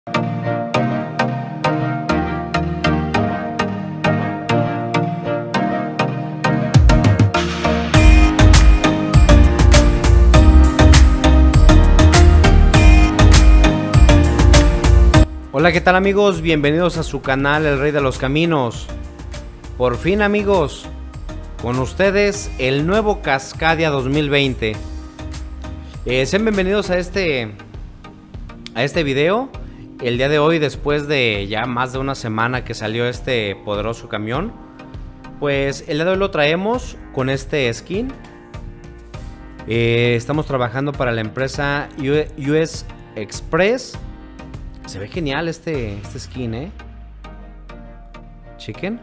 Hola, ¿qué tal amigos? Bienvenidos a su canal El Rey de los Caminos. Por fin amigos, con ustedes el nuevo Cascadia 2020. Sean bienvenidos a este video. El día de hoy, después de ya más de una semana que salió este poderoso camión, pues el día de hoy lo traemos con este skin. Estamos trabajando para la empresa US Express. Se ve genial este skin, Chequen.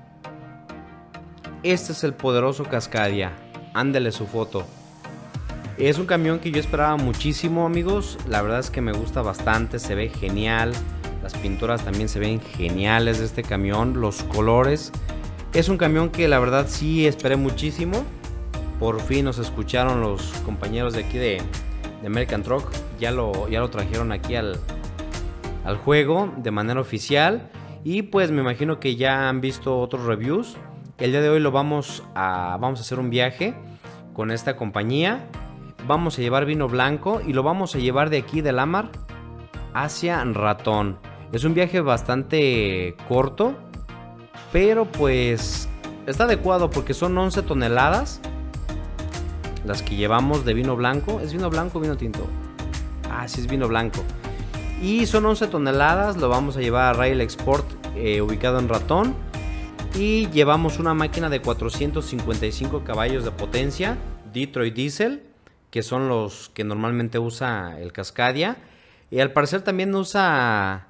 Este es el poderoso Cascadia. Ándele su foto. Es un camión que yo esperaba muchísimo, amigos. La verdad es que me gusta bastante. Se ve genial. Las pinturas también se ven geniales de este camión. Los colores. Es un camión que la verdad sí esperé muchísimo. Por fin nos escucharon los compañeros de aquí de American Truck. Ya lo trajeron aquí al juego de manera oficial, y pues me imagino que ya han visto otros reviews. El día de hoy vamos a hacer un viaje con esta compañía. Vamos a llevar vino blanco y lo vamos a llevar de aquí de Lamar hacia Ratón. Es un viaje bastante corto, pero pues está adecuado porque son 11 toneladas las que llevamos de vino blanco. ¿Es vino blanco o vino tinto? Ah, sí, es vino blanco. Y son 11 toneladas, lo vamos a llevar a Rail Export, ubicado en Ratón. Y llevamos una máquina de 455 caballos de potencia, Detroit Diesel, que son los que normalmente usa el Cascadia. Y al parecer también usa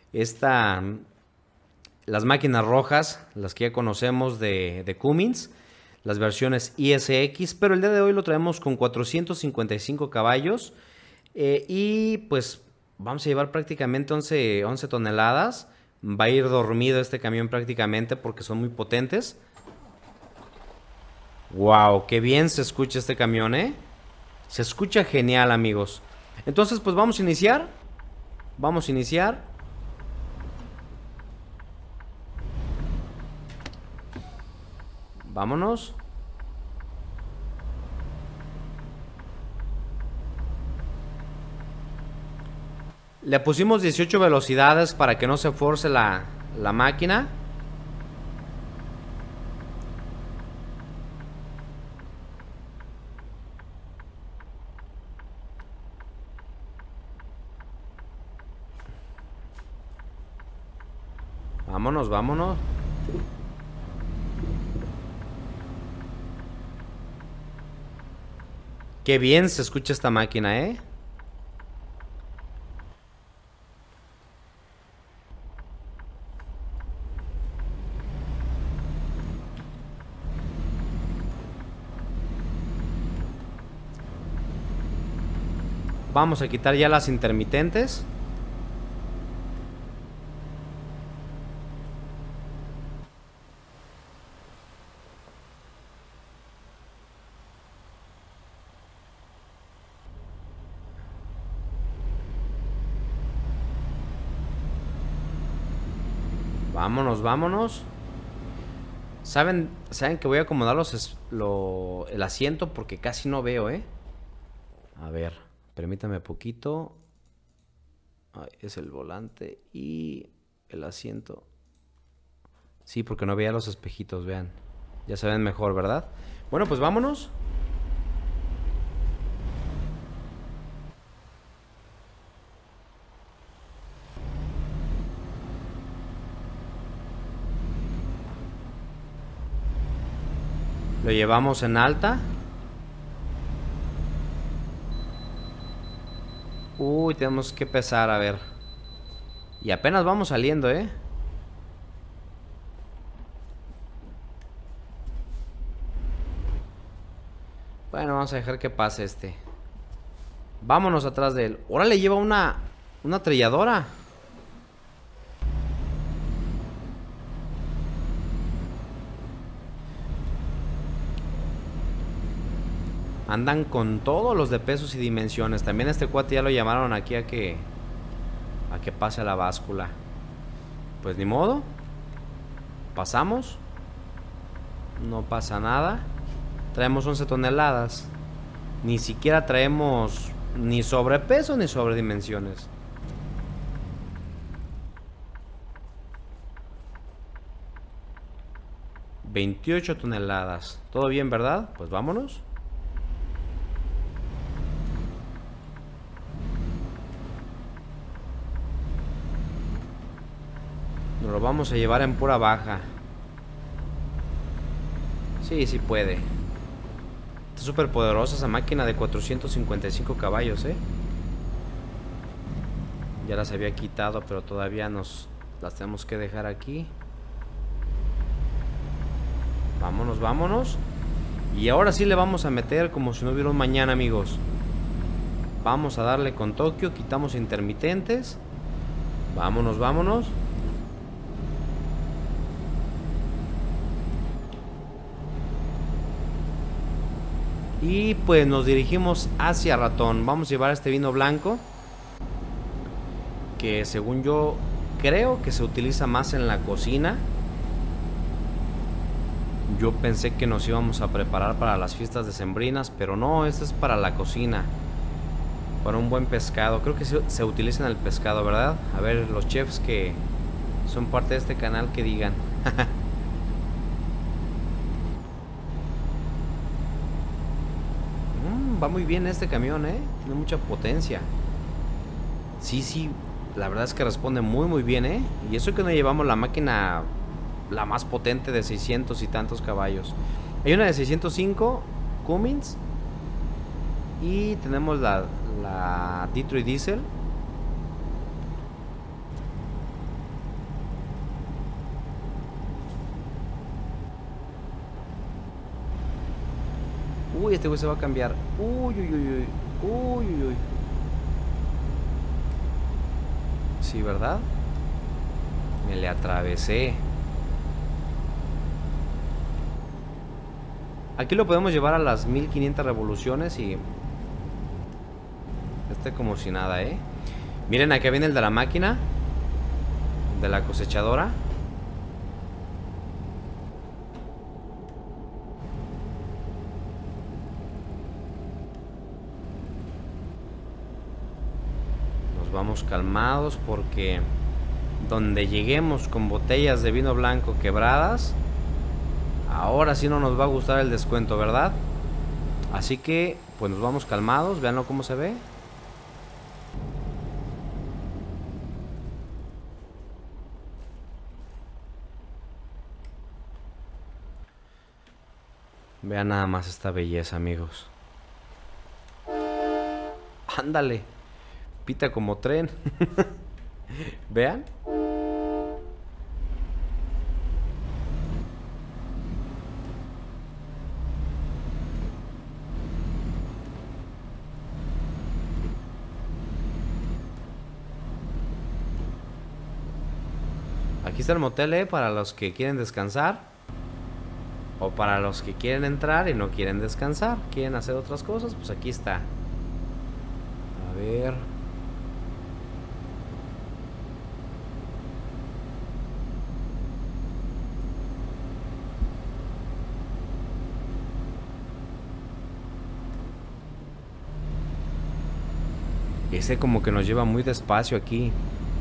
las máquinas rojas, las que ya conocemos de Cummins, las versiones ISX. Pero el día de hoy lo traemos con 455 caballos. Y pues vamos a llevar prácticamente 11 toneladas. Va a ir dormido este camión prácticamente porque son muy potentes. Wow, qué bien se escucha este camión, Se escucha genial, amigos. Entonces, pues vamos a iniciar. Vámonos. Le pusimos 18 velocidades para que no se force la máquina. Vámonos. Qué bien se escucha esta máquina, Vamos a quitar ya las intermitentes. Vámonos. ¿Saben que voy a acomodar el asiento porque casi no veo, A ver, permítame poquito. Es el volante y el asiento. Sí, porque no veía los espejitos, vean. Ya se ven mejor, ¿verdad? Bueno, pues vámonos. Lo llevamos en alta. Uy, tenemos que pesar, a ver. Y apenas vamos saliendo, Bueno, vamos a dejar que pase este. Vámonos atrás de él. Ahora le lleva una trelladora. Andan con todos los de pesos y dimensiones. También a este cuate ya lo llamaron aquí a que a que pase la báscula. Pues ni modo. Pasamos. No pasa nada. Traemos 11 toneladas. Ni siquiera traemos ni sobrepeso ni sobredimensiones. $28 toneladas. ¿Todo bien, verdad? Pues vámonos. Nos lo vamos a llevar en pura baja. Sí, sí puede. Está súper poderosa esa máquina de 455 caballos, ¿eh? Ya las había quitado, pero todavía las tenemos que dejar aquí. Vámonos, vámonos. Y ahora sí le vamos a meter como si no hubiera un mañana, amigos. Vamos a darle con Tokio. Quitamos intermitentes. Vámonos, vámonos. Y pues nos dirigimos hacia Ratón. Vamos a llevar este vino blanco, que según yo creo que se utiliza más en la cocina. Yo pensé que nos íbamos a preparar para las fiestas decembrinas, pero no, este es para la cocina. Para un buen pescado. Creo que se utiliza en el pescado, ¿verdad? A ver, los chefs que son parte de este canal que digan. Va muy bien este camión, tiene mucha potencia. Sí, sí, la verdad es que responde muy muy bien, y eso que no llevamos la máquina la más potente de 600 y tantos caballos. Hay una de 605 Cummins. Y tenemos la Detroit Diesel. Uy, este güey se va a cambiar. Uy, uy, uy, uy. Uy, uy, uy. Sí, ¿verdad? Me le atravesé. Aquí lo podemos llevar a las 1500 revoluciones y... este como si nada, Miren, acá viene el de la máquina. De la cosechadora. Vamos calmados porque donde lleguemos con botellas de vino blanco quebradas, ahora sí no nos va a gustar el descuento, ¿verdad? Así que pues nos vamos calmados. Veanlo cómo se ve. Vean nada más esta belleza, amigos. Ándale. Pita como tren. Vean. Aquí está el motel, para los que quieren descansar. O para los que quieren entrar y no quieren descansar. Quieren hacer otras cosas, pues aquí está. A ver. Ese como que nos lleva muy despacio aquí.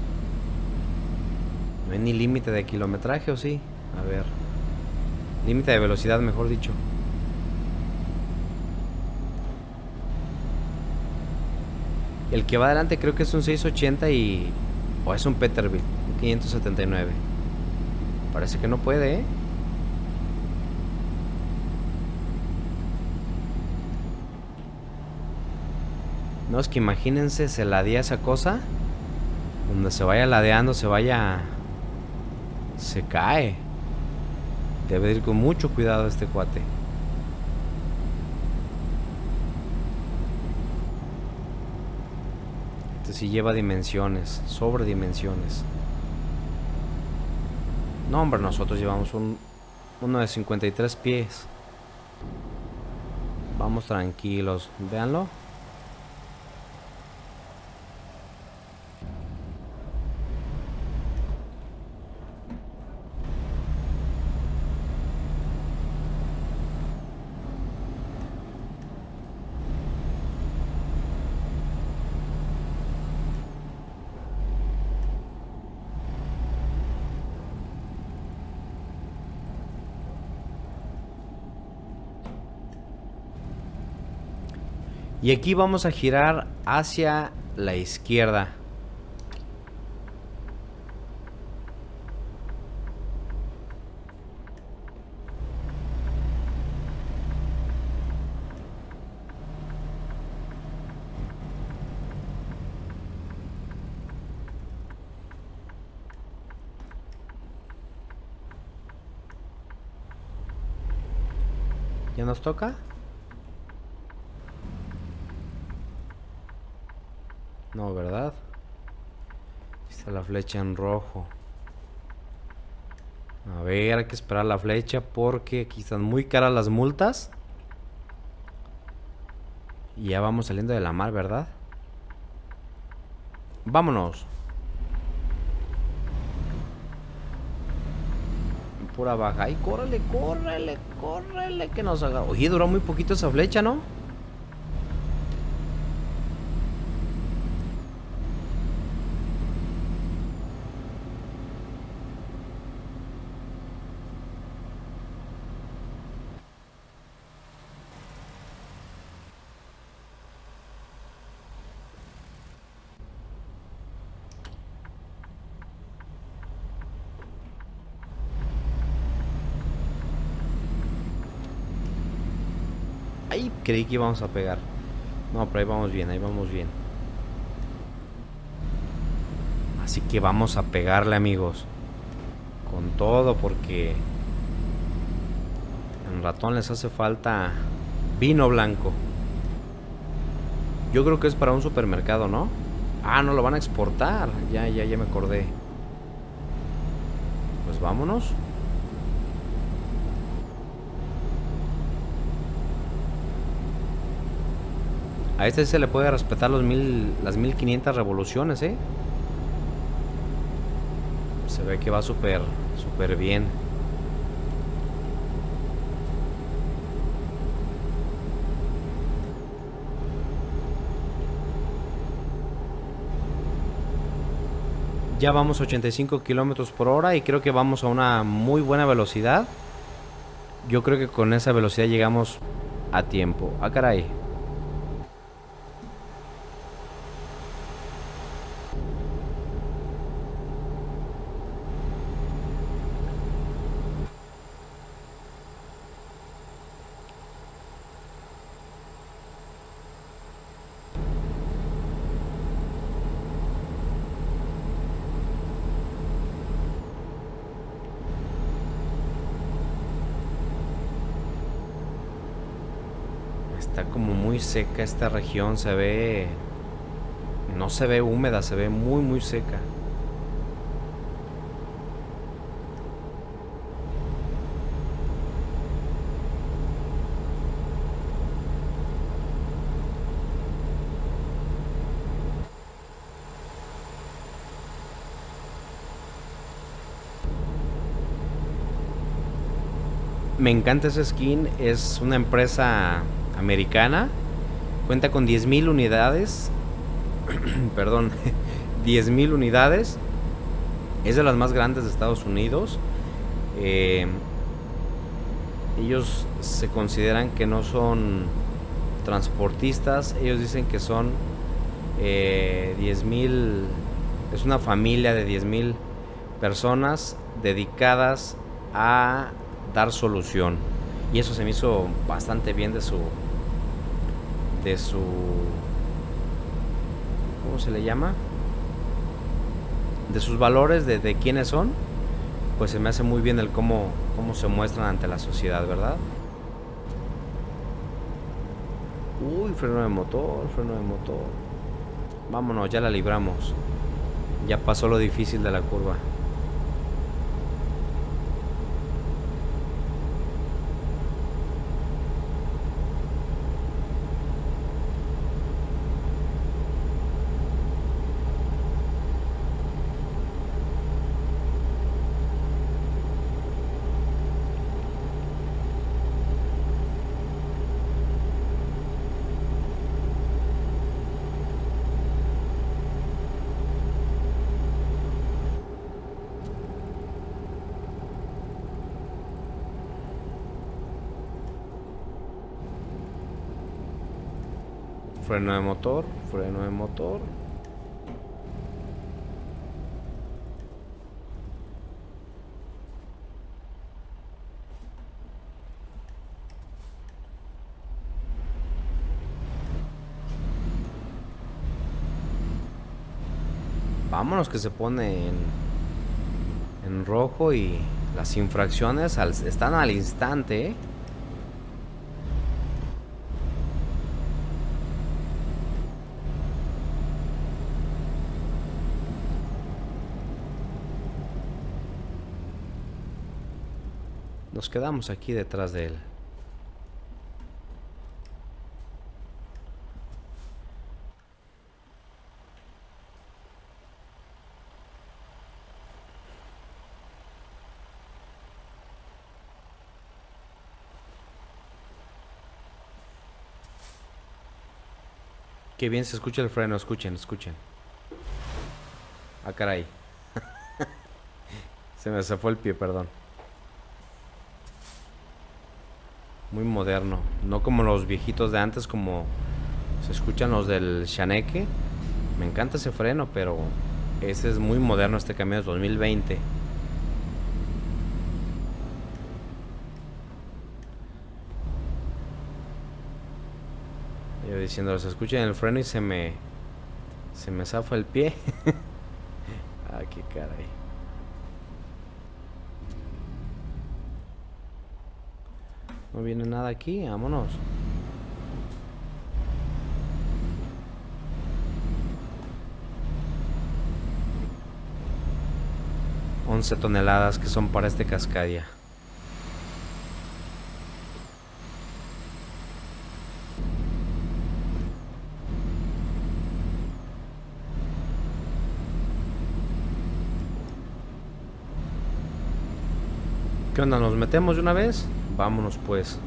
No hay ni límite de kilometraje, ¿o sí? A ver. Límite de velocidad, mejor dicho. El que va adelante creo que es un 680 y... o es un Peterbilt, un 579. Parece que no puede, No, es que imagínense, se ladea esa cosa. Donde se vaya ladeando, se cae. Debe ir con mucho cuidado este cuate. Este sí lleva dimensiones, sobredimensiones. No, hombre, nosotros llevamos uno de 53 pies. Vamos tranquilos, véanlo. Y aquí vamos a girar hacia la izquierda. ¿Ya nos toca? No, ¿verdad? Está la flecha en rojo. A ver, hay que esperar la flecha porque aquí están muy caras las multas. Y ya vamos saliendo de la mar, ¿verdad? Vámonos. Pura baja. Ay, córrele, córrele, córrele que nos haga. Oye, duró muy poquito esa flecha, ¿no? Ay, creí que íbamos a pegar. No, pero ahí vamos bien, ahí vamos bien. Así que vamos a pegarle, amigos. Con todo, porque en ratón les hace falta vino blanco. Yo creo que es para un supermercado, ¿no? Ah, no, lo van a exportar. Ya me acordé. Pues vámonos. A este se le puede respetar las 1500 revoluciones, ¿eh? Se ve que va súper bien. Ya vamos a 85 kilómetros por hora y creo que vamos a una muy buena velocidad. Yo creo que con esa velocidad llegamos a tiempo. Ah, caray. Está como muy seca esta región, se ve... No se ve húmeda, se ve muy seca. Me encanta ese skin, es una empresa americana, cuenta con 10,000 unidades, perdón, 10,000 unidades, es de las más grandes de Estados Unidos. Ellos se consideran que no son transportistas, ellos dicen que son 10,000, es una familia de 10,000 personas dedicadas a dar solución, y eso se me hizo bastante bien de su ¿cómo se le llama? De sus valores, de quiénes son. Pues se me hace muy bien el cómo se muestran ante la sociedad, ¿verdad? Uy, freno de motor. Vámonos, ya la libramos. Ya pasó lo difícil de la curva. Freno de motor, freno de motor. Vámonos, que se pone en rojo y las infracciones están al instante, ¿eh? Nos quedamos aquí detrás de él. Qué bien se escucha el freno, escuchen, escuchen. Ah, caray. Se me fue el pie, perdón. Muy moderno. No como los viejitos de antes, como se escuchan los del Shaneque. Me encanta ese freno, pero ese es muy moderno. Este camión es 2020. Yo diciendo, se escucha el freno y se me zafa el pie. Ah, qué caray. No viene nada aquí, vámonos. $11 toneladas que son para este Cascadia. ¿Qué onda? ¿Nos metemos de una vez? Vámonos pues.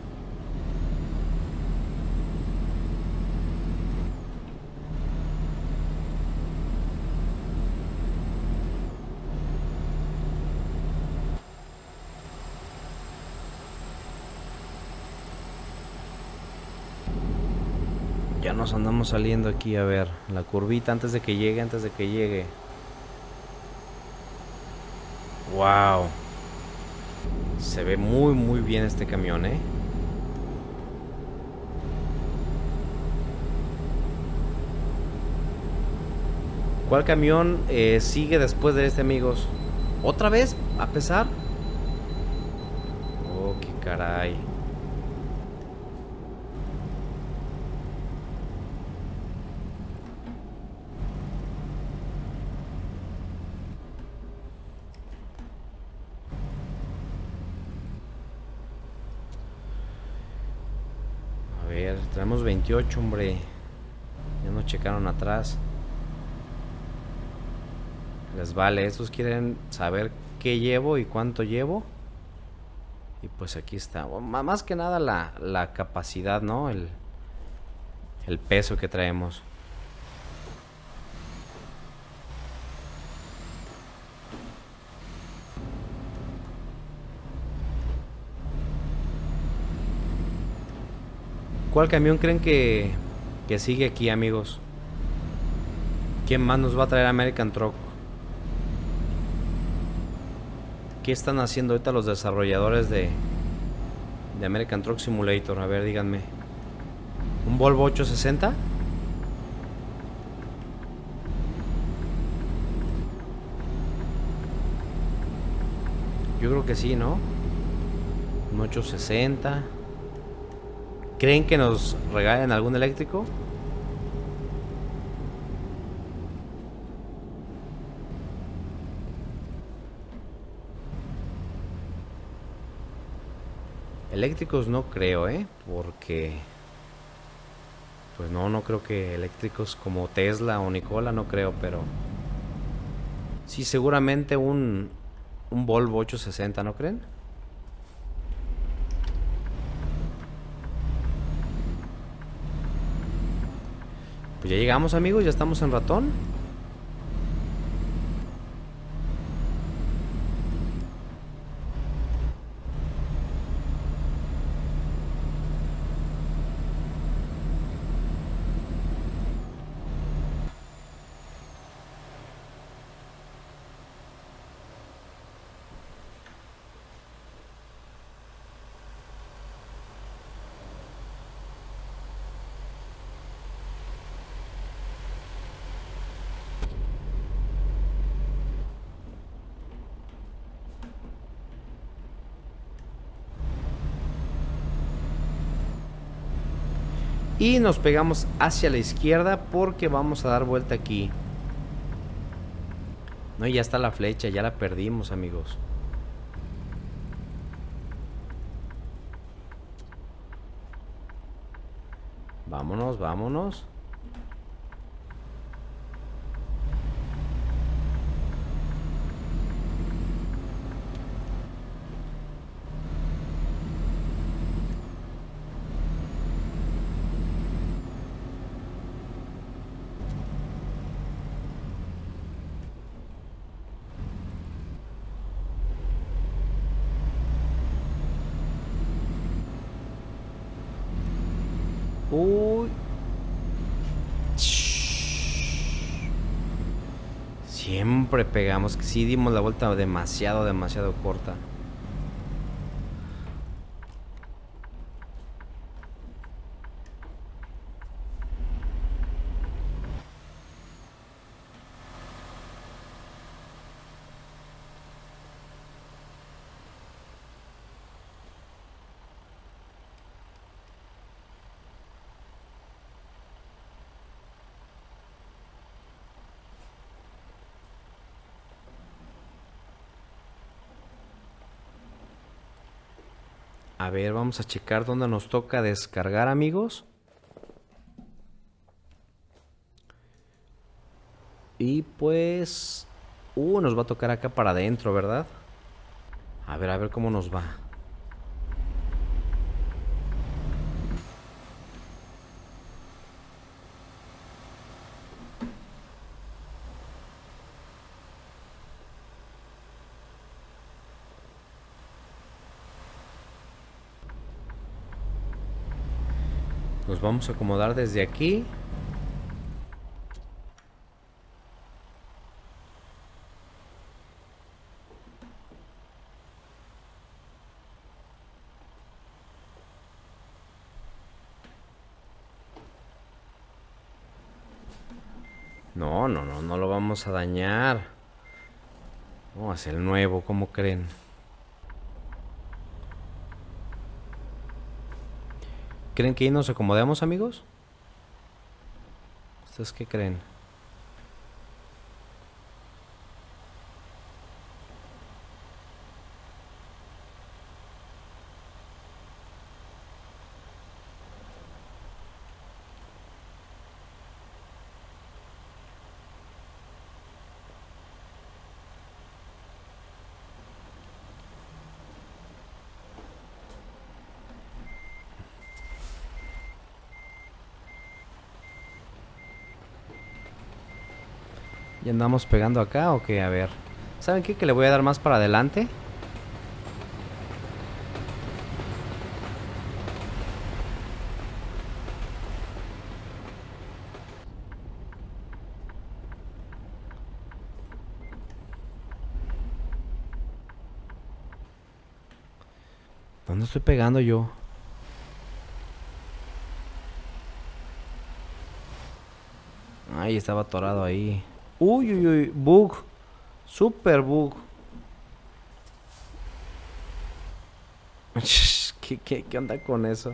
Ya nos andamos saliendo aquí, a ver, la curvita antes de que llegue, Wow. Se ve muy bien este camión, ¿eh? ¿Cuál camión sigue después de este, amigos? ¿Otra vez? ¿A pesar? Oh, qué caray. A ver, tenemos 28, hombre. Ya nos checaron atrás. Les vale, estos quieren saber qué llevo y cuánto llevo. Y pues aquí está. Más que nada la capacidad, ¿no? El peso que traemos. ¿Cuál camión creen que sigue aquí, amigos? ¿Quién más nos va a traer American Truck? ¿Qué están haciendo ahorita los desarrolladores de American Truck Simulator? A ver, díganme. ¿Un Volvo 860? Yo creo que sí, ¿no? Un 860. ¿Creen que nos regalen algún eléctrico? Eléctricos no creo, porque pues no creo que eléctricos como Tesla o Nikola, no creo, pero sí, seguramente un Volvo 860, ¿no creen? Pues ya llegamos, amigos, ya estamos en Ratón. Y nos pegamos hacia la izquierda porque vamos a dar vuelta aquí. No, ya está la flecha, ya la perdimos, amigos. Vámonos, vámonos. Uy. Siempre pegamos. Que sí dimos la vuelta demasiado corta. A ver, vamos a checar dónde nos toca descargar, amigos. Y pues... nos va a tocar acá para adentro, ¿verdad? A ver cómo nos va. Nos vamos a acomodar desde aquí. No lo vamos a dañar. Vamos a hacer el nuevo, ¿cómo creen? ¿Creen que ahí nos acomodemos, amigos? ¿Ustedes qué creen? ¿Ya andamos pegando acá o qué? A ver. ¿Saben qué? Que le voy a dar más para adelante. ¿Dónde estoy pegando yo? Ay, estaba atorado ahí. Uy, bug. Super bug. ¿Qué onda con eso?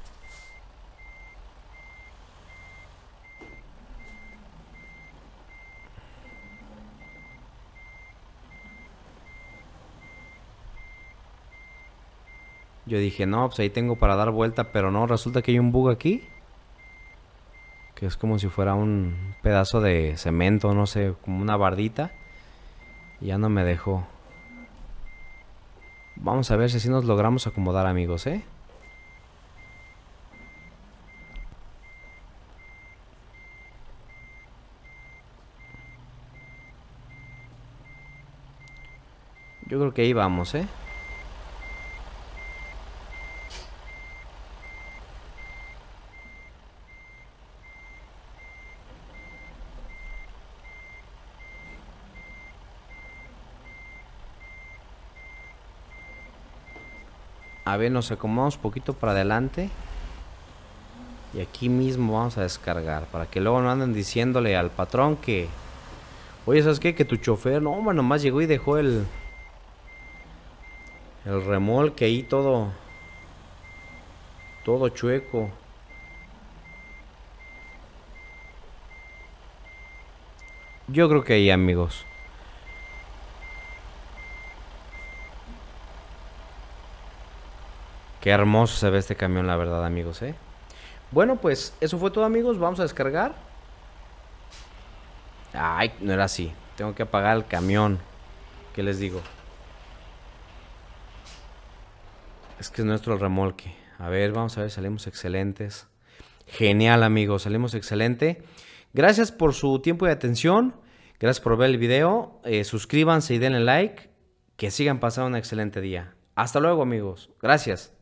Yo dije, no, pues ahí tengo para dar vuelta, pero no, resulta que hay un bug aquí. Que es como si fuera un pedazo de cemento, no sé, como una bardita. Y ya no me dejó. Vamos a ver si así nos logramos acomodar, amigos, ¿eh? Yo creo que ahí vamos, ¿eh? A ver, nos acomodamos un poquito para adelante. Y aquí mismo vamos a descargar. Para que luego no anden diciéndole al patrón que... Oye, ¿sabes qué? Que tu chofer, no, hombre, nomás llegó y dejó el remolque ahí todo chueco. Yo creo que ahí, amigos. Qué hermoso se ve este camión, la verdad, amigos, ¿eh? Bueno, pues eso fue todo, amigos. Vamos a descargar. Ay, no era así. Tengo que apagar el camión. ¿Qué les digo? Es que es nuestro el remolque. A ver, vamos a ver, salimos excelentes. Genial, amigos, salimos excelente. Gracias por su tiempo y atención. Gracias por ver el video. Suscríbanse y denle like. Que sigan pasando un excelente día. Hasta luego, amigos. Gracias.